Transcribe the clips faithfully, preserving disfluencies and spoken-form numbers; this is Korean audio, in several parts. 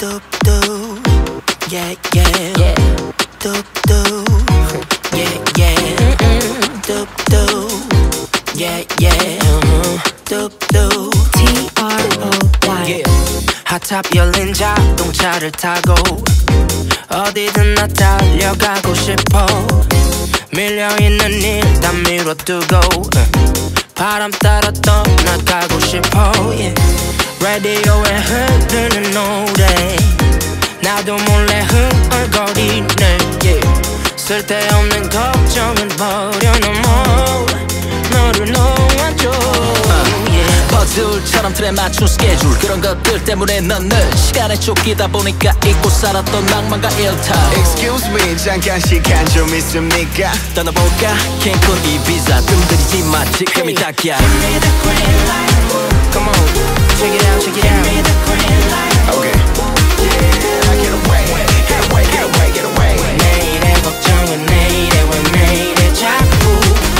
do do, yeah yeah, yeah. do do, yeah yeah, do do, yeah yeah, do do, T R O Y. yeah. 핫탑 열린 자동차를 타고 어디든 나 달려가고 싶어. 밀려있는 일 다 미뤄두고 바람 따라 떠나가고 싶어, yeah. 라디오에 흐르는 노래 나도 몰래 흥얼거리네, yeah. 쓸데없는 걱정은 버려놓어 너를 놓아줘, yeah. 퍼즐처럼 틀에 맞춘 스케줄 그런 것들 때문에 넌 늘 시간에 쫓기다 보니까 잊고 살았던 낭만과 일탈. Excuse me 잠깐 시간 좀 있습니까? 떠나볼까? 캔쿤 이비자 뜸들이지 마 지금이 딱이야. Give me the green light. Come on, check it out, check it out. Give me the green light. Okay. Yeah, get away, get away, get away, get away. 내일의 걱정은 내일에 왜 매일에 자꾸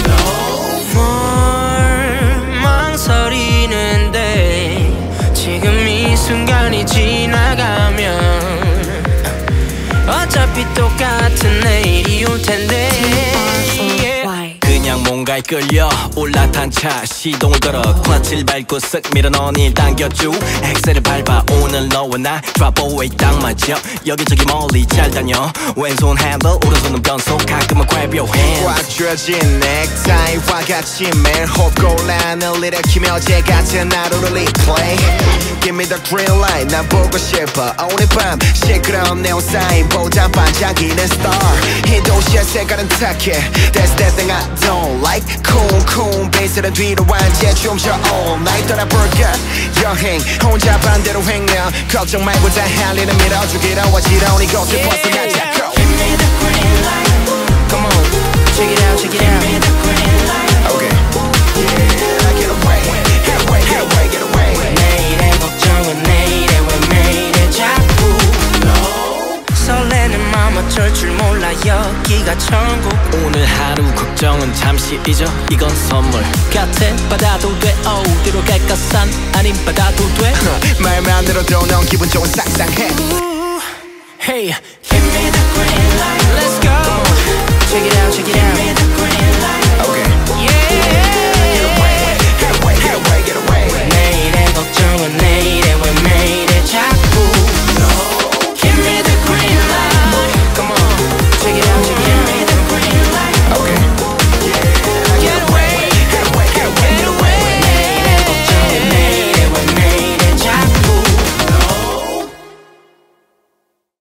뭘 망설이는데 지금 이 순간이 지나가면 어차피 똑같은 내일이 올 텐데, Y. 그냥 뭔가에 끌려 올라탄 차 시동을 걸어 클러치를 밟고 쓱 밀어 넣은 일 당겨줘. 엑셀을 밟아 오늘 너와 나 drop away 딱 맞아. 여기저기 멀리 잘 다녀 왼손 핸들 오른손은 변속 가끔은 grab your hand. 꽉 쥐어진 넥타이와 같이 매일 헛골란을 일으키며 어제 같은 하루를 replay. Give me the green light 난 보고 싶어 오늘 밤 시끄러운 네온 사인보다 반짝이는 star. 이 도시의 색깔은 탁해 That's that thing I don't like. 쿵쿵 베이스를 뒤로 완전 춤춰 all night. 떠나볼까 여행 혼자 반대로 횡령 걱정 말고 다 할 일은 밀어주기로 어지러운 이곳을 벗어나자. Go. Give me the green light. Come on, check it out, check it out. Give me the green light. Okay. Yeah, get away, get away, get away, get away. 내일의 걱정은 내일에 왜 매일에 자꾸 설레는 마음 어쩔 줄 몰라 여기가 천국. 오늘 하루 걱정은 잠시 잊어 이건 선물 같아. 받아도 돼 어디로 갈까 산 아님 받아도 돼. 말만 들어도 넌 기분 좋은 싹싹해. Hey Give me the green light. Let's go. Check it out, check it out.